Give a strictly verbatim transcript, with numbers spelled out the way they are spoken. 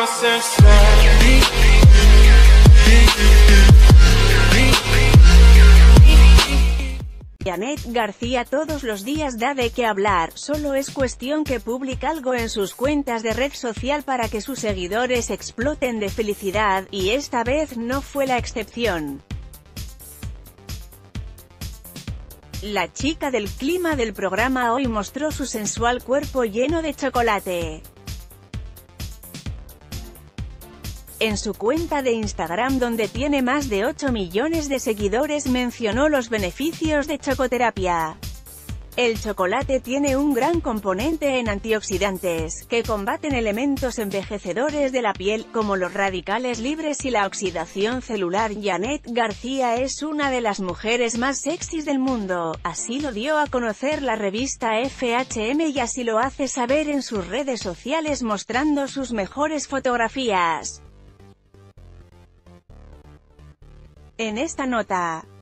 Janet García todos los días da de qué hablar, solo es cuestión que publique algo en sus cuentas de red social para que sus seguidores exploten de felicidad, y esta vez no fue la excepción. La chica del clima del programa Hoy mostró su sensual cuerpo lleno de chocolate. En su cuenta de Instagram, donde tiene más de ocho millones de seguidores, mencionó los beneficios de Chocoterapia. El chocolate tiene un gran componente en antioxidantes, que combaten elementos envejecedores de la piel, como los radicales libres y la oxidación celular. Janet García es una de las mujeres más sexys del mundo, así lo dio a conocer la revista F H M, y así lo hace saber en sus redes sociales mostrando sus mejores fotografías. En esta nota,